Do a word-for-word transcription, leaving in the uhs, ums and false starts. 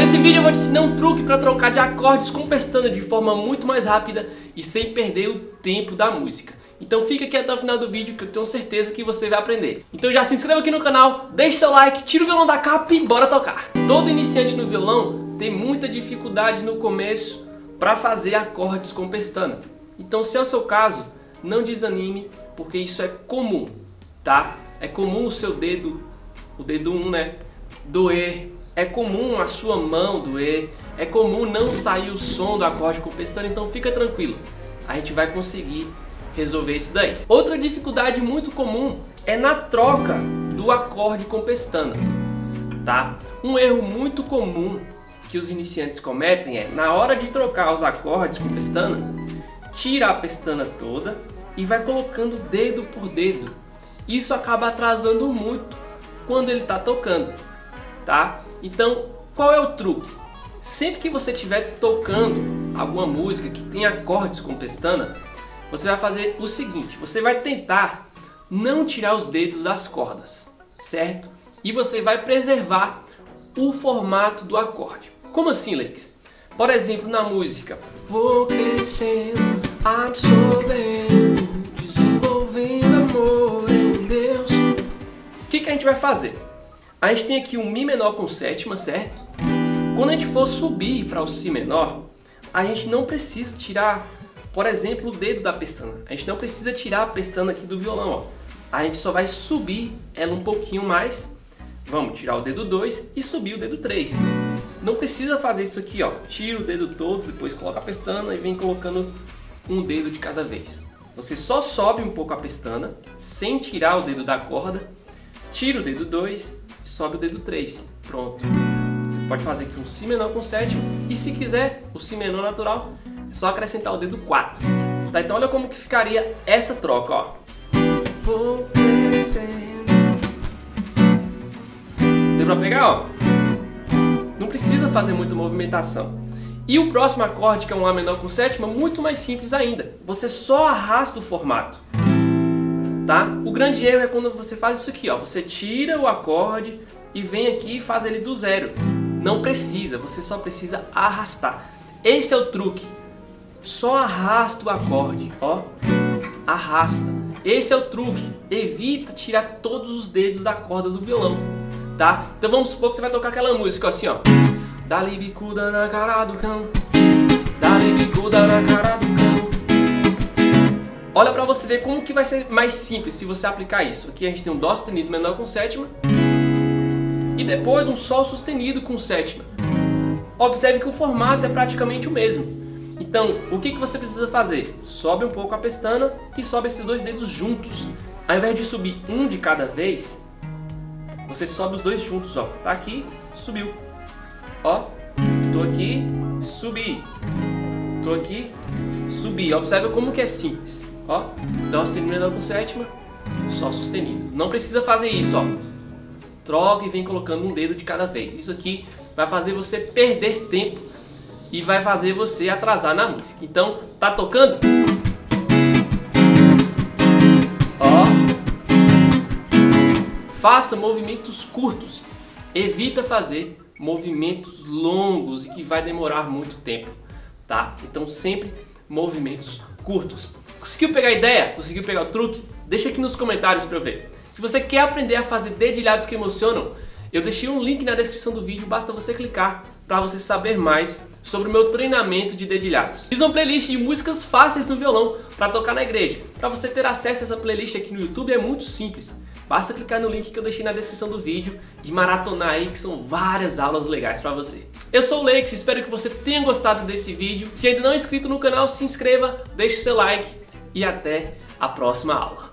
Nesse vídeo eu vou te ensinar um truque para trocar de acordes com pestana de forma muito mais rápida e sem perder o tempo da música. Então fica aqui até o final do vídeo que eu tenho certeza que você vai aprender. Então já se inscreva aqui no canal, deixe seu like, tira o violão da capa e bora tocar. Todo iniciante no violão tem muita dificuldade no começo para fazer acordes com pestana. Então se é o seu caso, não desanime, porque isso é comum, tá? É comum o seu dedo, o dedo um, né, doer. É comum a sua mão doer, é comum não sair o som do acorde com pestana, então fica tranquilo, a gente vai conseguir resolver isso daí. Outra dificuldade muito comum é na troca do acorde com pestana, tá? Um erro muito comum que os iniciantes cometem é, na hora de trocar os acordes com pestana, tira a pestana toda e vai colocando dedo por dedo. Isso acaba atrasando muito quando ele está tocando, tá? Então, qual é o truque? Sempre que você estiver tocando alguma música que tem acordes com pestana, você vai fazer o seguinte, você vai tentar não tirar os dedos das cordas, certo? E você vai preservar o formato do acorde. Como assim, Lex? Por exemplo, na música vou crescendo, absorvendo, desenvolvendo amor em Deus. O que que a gente vai fazer? A gente tem aqui um Mi menor com sétima, certo? Quando a gente for subir para o Si menor, a gente não precisa tirar, por exemplo, o dedo da pestana. A gente não precisa tirar a pestana aqui do violão, ó. A gente só vai subir ela um pouquinho mais. Vamos tirar o dedo dois e subir o dedo três. Não precisa fazer isso aqui, ó. Tira o dedo todo, depois coloca a pestana e vem colocando um dedo de cada vez. Você só sobe um pouco a pestana, sem tirar o dedo da corda, tira o dedo dois, sobe o dedo três, pronto. Você pode fazer aqui um Si menor com sétima e se quiser o Si menor natural, é só acrescentar o dedo quatro, tá? Então olha como que ficaria essa troca, ó. Vou crescendo. Deu pra pegar, ó? Não precisa fazer muita movimentação. E o próximo acorde, que é um Lá menor com sétima, muito mais simples ainda. Você só arrasta o formato, tá? O grande erro é quando você faz isso aqui, ó. Você tira o acorde e vem aqui e faz ele do zero. Não precisa, você só precisa arrastar. Esse é o truque. Só arrasta o acorde, ó. Arrasta. Esse é o truque. Evita tirar todos os dedos da corda do violão, tá? Então vamos supor que você vai tocar aquela música assim, ó. Dá-lhe bicuda na cara do cão, dá-lhe bicuda na cara do cão. Olha pra você ver como que vai ser mais simples se você aplicar isso. Aqui a gente tem um Dó sustenido menor com sétima e depois um Sol sustenido com sétima. Observe que o formato é praticamente o mesmo. Então, o que que você precisa fazer? Sobe um pouco a pestana e sobe esses dois dedos juntos. Ao invés de subir um de cada vez, você sobe os dois juntos, ó. Tá aqui, subiu. Ó, tô aqui, subi. Tô aqui, subi. Observe como que é simples. Ó, Dó sustenido menor com sétima, Sol sustenido. Não precisa fazer isso, ó. Troca e vem colocando um dedo de cada vez. Isso aqui vai fazer você perder tempo e vai fazer você atrasar na música. Então, tá tocando? Ó. Faça movimentos curtos. Evita fazer movimentos longos e que vai demorar muito tempo, tá? Então, sempre movimentos curtos. Conseguiu pegar a ideia? Conseguiu pegar o truque? Deixa aqui nos comentários para eu ver. Se você quer aprender a fazer dedilhados que emocionam, eu deixei um link na descrição do vídeo, basta você clicar para você saber mais sobre o meu treinamento de dedilhados. Fiz uma playlist de músicas fáceis no violão para tocar na igreja. Para você ter acesso a essa playlist aqui no YouTube é muito simples. Basta clicar no link que eu deixei na descrição do vídeo e maratonar aí, que são várias aulas legais para você. Eu sou o Lex, espero que você tenha gostado desse vídeo. Se ainda não é inscrito no canal, se inscreva, deixe seu like e até a próxima aula.